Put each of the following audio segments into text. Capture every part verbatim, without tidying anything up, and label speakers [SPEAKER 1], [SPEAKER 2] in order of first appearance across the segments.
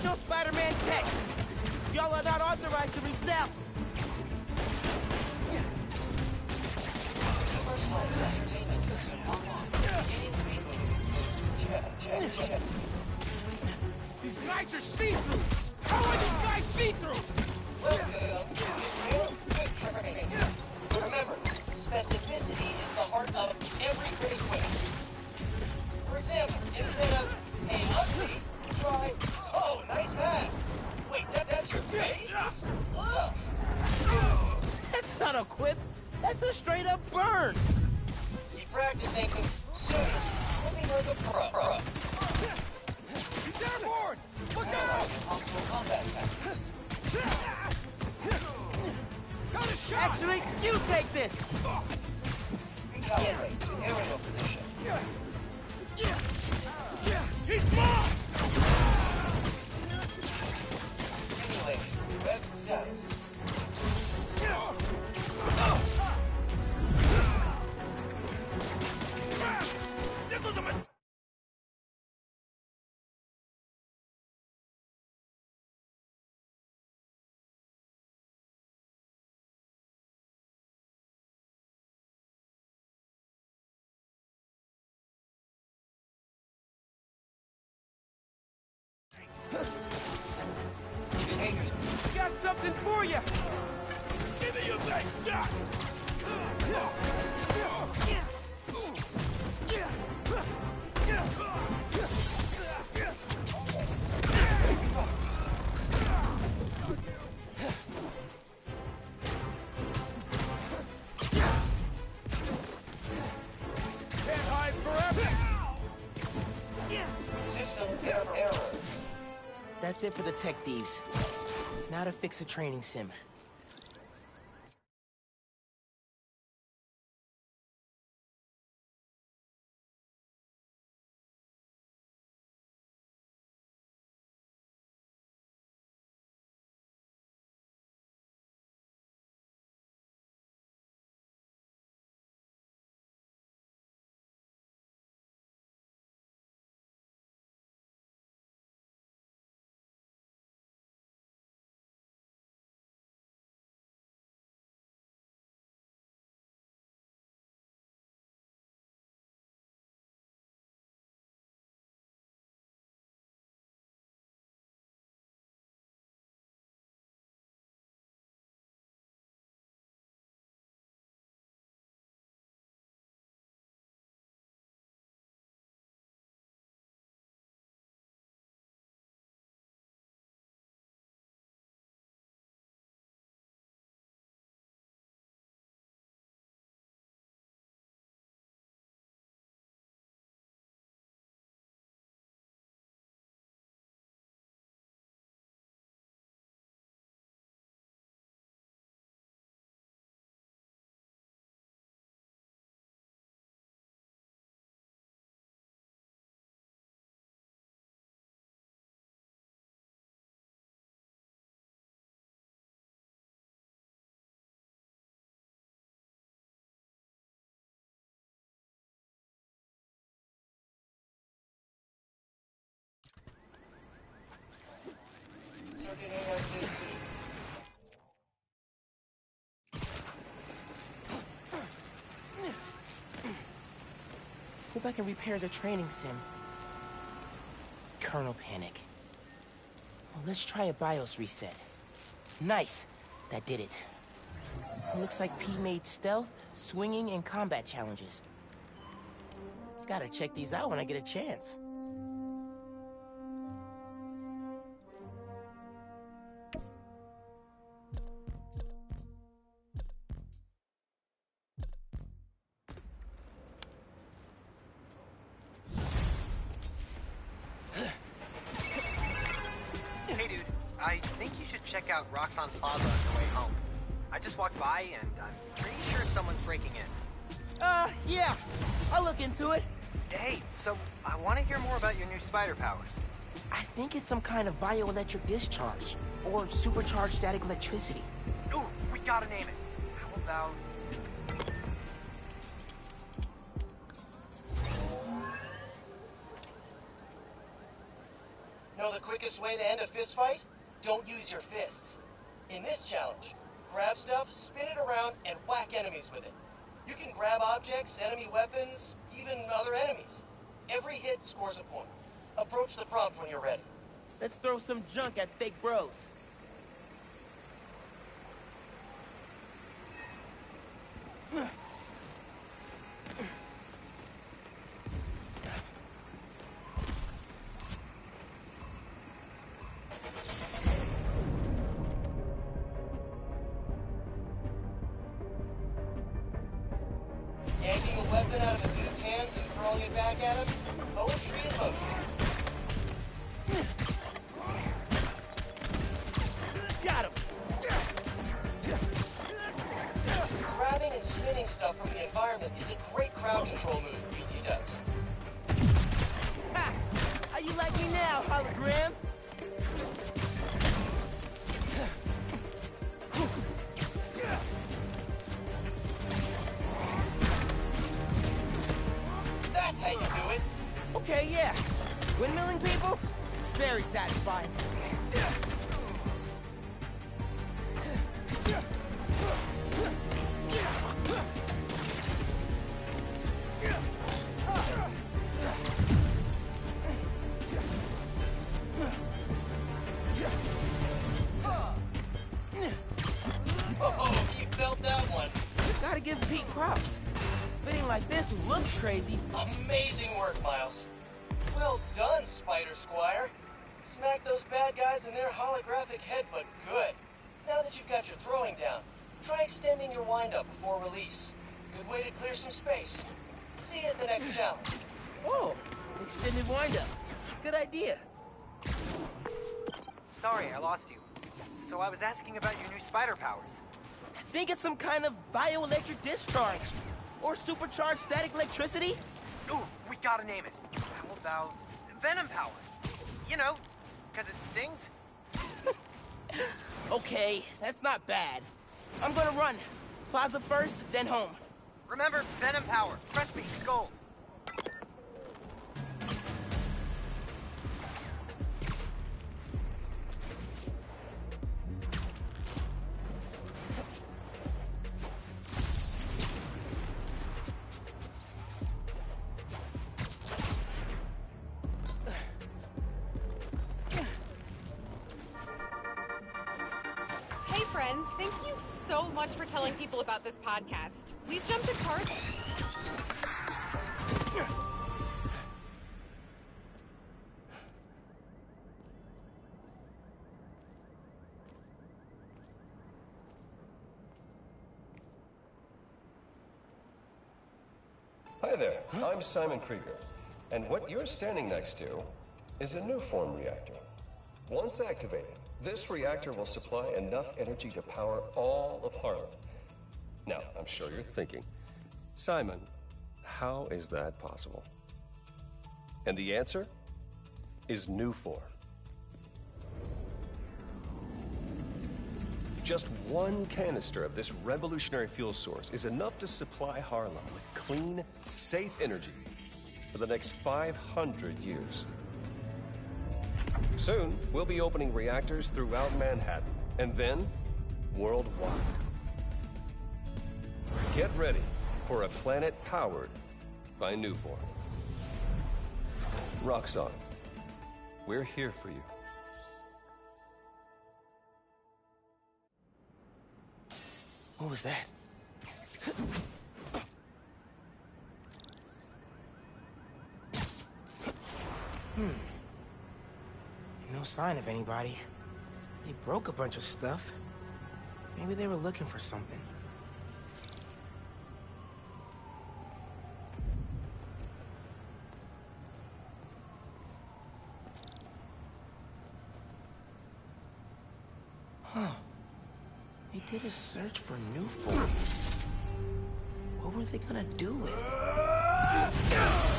[SPEAKER 1] official Spider-Man tech. Y'all are not authorized to resell.
[SPEAKER 2] These guys are see-through! How are these guys see-through?
[SPEAKER 3] Remember, specificity is the heart of every great quiz. For example, instead of, hey, ugly, try, oh, nice pass. Wait, that, that's your face? Ugh.
[SPEAKER 1] That's not a quip. That's a straight-up burn.
[SPEAKER 3] Keep practicing. Soon, let me know the pro. pro.
[SPEAKER 2] He's airborne! Look out! Got a shot!
[SPEAKER 1] Actually, you take this.
[SPEAKER 3] Recalibrate. Aerial position.
[SPEAKER 2] He's blocked!
[SPEAKER 3] Simulating. Web status.
[SPEAKER 2] This was a mistake!
[SPEAKER 1] Got something for you.
[SPEAKER 2] Give me your best shot! Can't hide forever!
[SPEAKER 3] System error.
[SPEAKER 1] That's it for the tech thieves. Now to fix a training sim. Hope I can repair the training sim. Kernel panic. Well, let's try a BIOS reset. Nice! That did it. Looks like P made stealth, swinging, and combat challenges. Gotta check these out when I get a chance.
[SPEAKER 4] Hey dude, I think you should check out Roxxon Plaza on your way home. I just walked by and I'm pretty sure someone's breaking in.
[SPEAKER 1] Uh, yeah. I'll look into it.
[SPEAKER 4] Hey, so I want to hear more about your new spider powers.
[SPEAKER 1] I think it's some kind of bioelectric discharge, or supercharged static electricity.
[SPEAKER 4] Ooh, we gotta name it. How about...
[SPEAKER 3] Know the quickest way to end a fist fight? Don't use your fists. In this challenge, grab stuff, spin it around, and whack enemies with it. You can grab objects, enemy weapons, even other enemies. Every hit scores a point. Approach the prompt when you're ready.
[SPEAKER 1] Let's throw some junk at fake bros.
[SPEAKER 3] Yanking a weapon out of a dude's hands and throwing it back at him? Poetry in motion.
[SPEAKER 1] Got him!
[SPEAKER 3] Grabbing and spinning stuff from the environment is a great crowd control move, B T dubs.
[SPEAKER 1] Ha! How you like me now, hologram?
[SPEAKER 3] That's how you do it.
[SPEAKER 1] Okay, yeah. Windmilling people? Very satisfying.
[SPEAKER 3] Oh, you felt that one.
[SPEAKER 1] Gotta give Pete props. Spinning like this looks crazy.
[SPEAKER 3] Amazing work, Miles. Well done, Spider Squire. Smack those bad guys in their holographic headbutt good. Now that you've got your throwing down, try extending your windup before release. Good way to clear some space. See you at the next challenge.
[SPEAKER 1] Oh, extended windup. Good idea.
[SPEAKER 4] Sorry, I lost you. So I was asking about your new spider powers.
[SPEAKER 1] I think it's some kind of bioelectric discharge. Or supercharged static electricity.
[SPEAKER 4] Ooh, we gotta name it. How about venom power? You know, because it stings.
[SPEAKER 1] Okay, that's not bad. I'm gonna run. Plaza first, then home.
[SPEAKER 4] Remember, venom power. Trust me, it's gold.
[SPEAKER 5] Hey friends, thank you so much for telling people about this podcast. We've jumped a target.
[SPEAKER 6] Hi there, I'm Simon Krieger, and what you're standing next to is a Nuform reactor. Once activated, this reactor will supply enough energy to power all of Harlem. Now, I'm sure you're thinking, Simon, how is that possible? And the answer is Nuform. Just one canister of this revolutionary fuel source is enough to supply Harlem with clean, safe energy for the next five hundred years. Soon, we'll be opening reactors throughout Manhattan, and then worldwide. Get ready for a planet powered by Nuform. Roxxon, we're here for you.
[SPEAKER 1] What was that? Hmm. No sign of anybody. They broke a bunch of stuff. Maybe they were looking for something. Huh. They did a search for Nuform. What were they gonna do with it?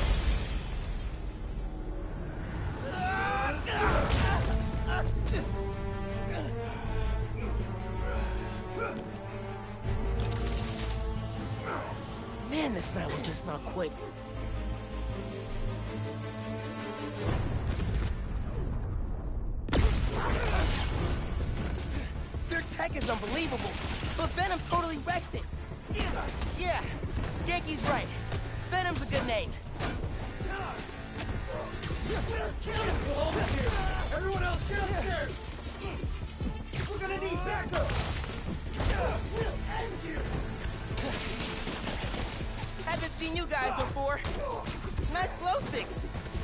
[SPEAKER 1] Man, this night will just not quit. tech is unbelievable, but Venom totally wrecks it. Yeah, Yankee's right. Venom's a good name.
[SPEAKER 2] Everyone else, get upstairs! We're gonna need backup! We'll end you!
[SPEAKER 1] Haven't seen you guys before. Nice glow sticks.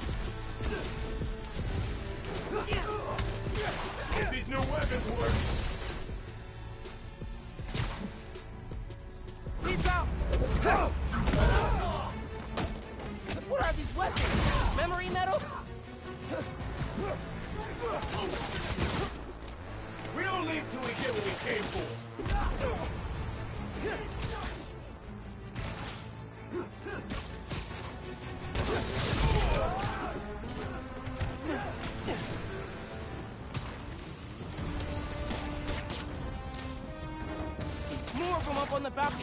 [SPEAKER 2] Hope these new weapons work!
[SPEAKER 1] He's out! What are these weapons? Memory metal?
[SPEAKER 2] We don't leave till we get what we came for!
[SPEAKER 1] More of them up on the balcony.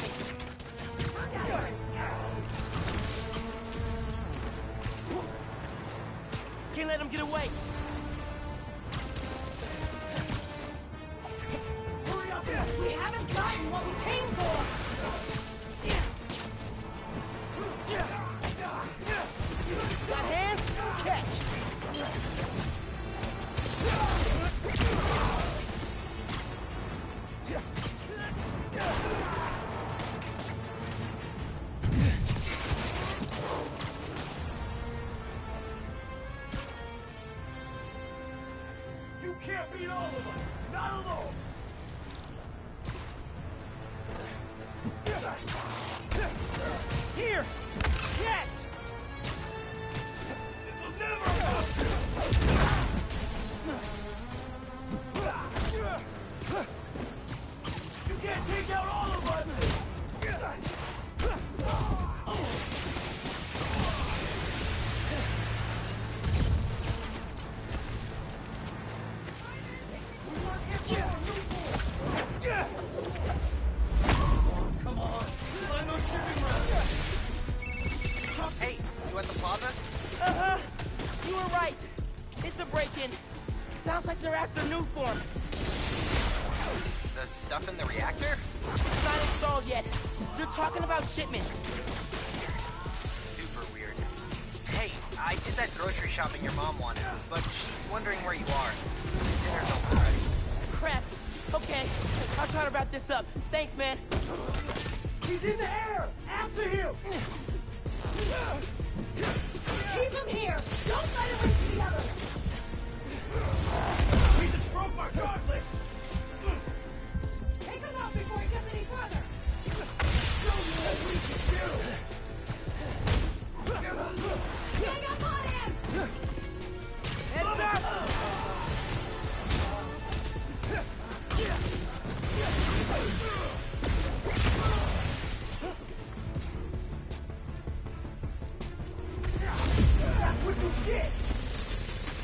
[SPEAKER 1] Can't let him get away.
[SPEAKER 2] Hurry up!
[SPEAKER 5] We haven't gotten what we came for!
[SPEAKER 1] Got hands? Catch.
[SPEAKER 2] You can't beat all of us! Not alone!
[SPEAKER 1] Here! Catch!
[SPEAKER 2] This'll never amount to! You can't take out all of us! Come on! Find those shipping routes!
[SPEAKER 4] Hey, you at the plaza?
[SPEAKER 1] Uh-huh. You were right. It's a break-in. Sounds like they're after new form.
[SPEAKER 4] The stuff in the reactor?
[SPEAKER 1] It's not installed yet. They're talking about shipments.
[SPEAKER 4] Super weird. Hey, I did that grocery shopping your mom wanted, but she's wondering where you are. Dinner's open already.
[SPEAKER 1] Crap. Okay, I'll try to wrap this up. Thanks, man.
[SPEAKER 2] He's in the air! After him!
[SPEAKER 5] Keep him here! Don't let him reach the others!
[SPEAKER 2] We just broke my gauntlet!
[SPEAKER 5] Take him out before he gets any further!
[SPEAKER 2] Show you what we can do!
[SPEAKER 5] Gang up on him!
[SPEAKER 1] Heads up!
[SPEAKER 2] That's what you get!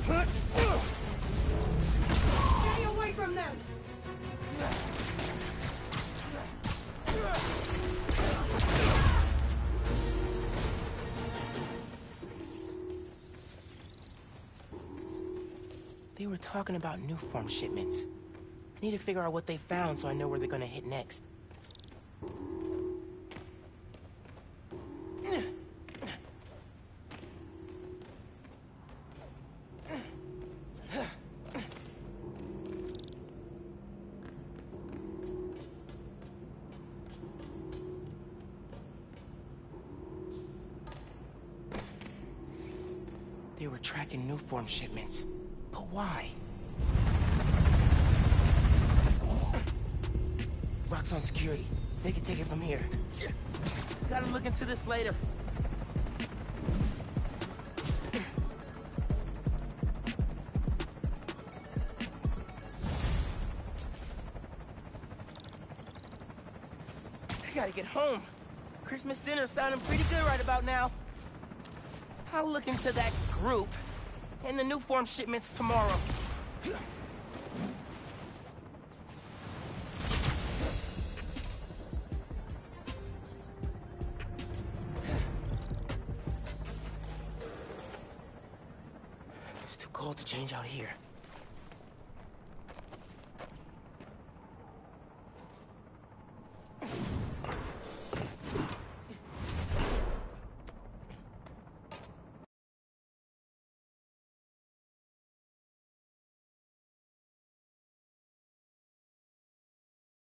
[SPEAKER 2] Stay away from them!
[SPEAKER 1] They were talking about new form shipments. I need to figure out what they found so I know where they're gonna hit next. They were tracking new form shipments. But why? Rock's on security. They can take it from here. Gotta look into this later. I gotta get home. Christmas dinner's sounding pretty good right about now. I'll look into that group and the new form shipments tomorrow. It's too cold to change out here.